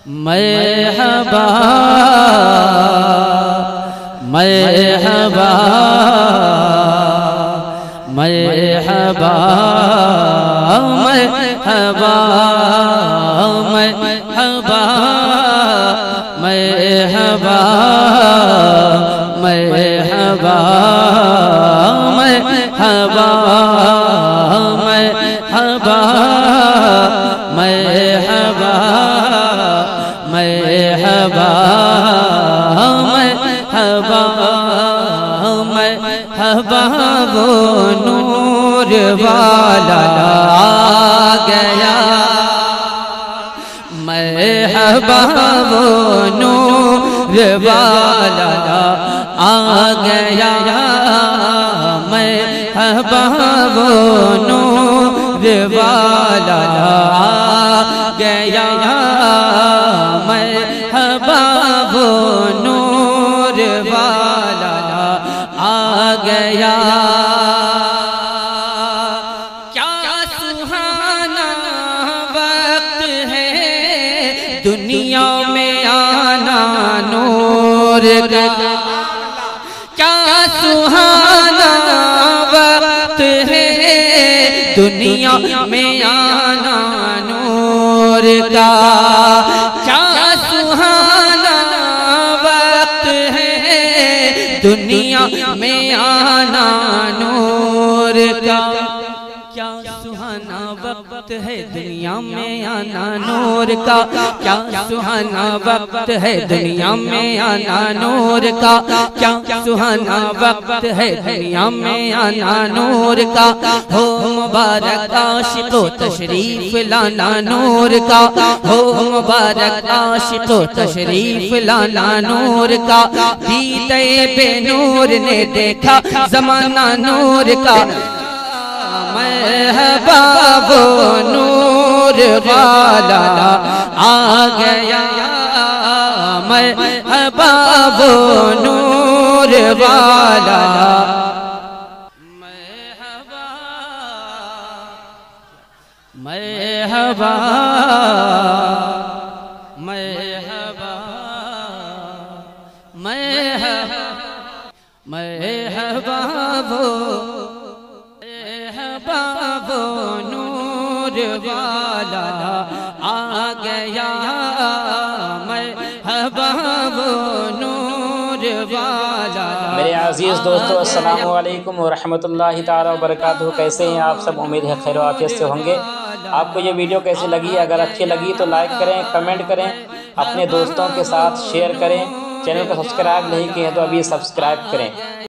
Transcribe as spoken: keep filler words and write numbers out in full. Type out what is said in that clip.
مرحبا مرحبا مرحبا مرحبا مرحبا مرحبا مرحبا مرحبا مرحبا مرحبا مرحبا مرحبا مرحبا وہ نور والا آ گیا مرحبا وہ نور والا آ گیا مرحبا وہ نور والا آ گیا مرحبا وہ نور والا آ گیا کیا سہانا وقت ہے دنیا میں آنا نور کا کیا سہانا وقت ہے دنیا میں آنا نور کا کیا سہانا وقت ہے دنیا میں آنا نور کا کیا سہانا وقت ہے دنیا میں آنا نور کا کیا سہانا وقت ہے دنیا میں آنا نور کا کیا سہانا وقت ہے دنیا میں آنا نور کا ہو مبارک عاشق و تشریف لانا نور کا ہو مبارک عاشق و تشریف لانا نور کا دیدے بے نور نے دیکھا زمانہ نور کا مرحبا وہ نور والا آ گیا مرحبا وہ نور والا مرحبا مرحبا مرحبا مرحبا مرحبا وہ وہ نور والا آ گیا مرحبا وہ نور والا. میرے عزیز دوستو السلام علیکم ورحمۃ اللہ تعالی وبرکاتہ. کیسے ہیں آپ سب؟ امید ہے خیر و عافیت سے ہوں گے. آپ کو یہ ویڈیو کیسی لگی؟ اگر اچھی لگی تو لائک کریں، کمنٹ کریں، اپنے دوستوں کے ساتھ شیئر کریں. چینل کو سبسکرائب نہیں کیے ہیں تو ابھی سبسکرائب کریں.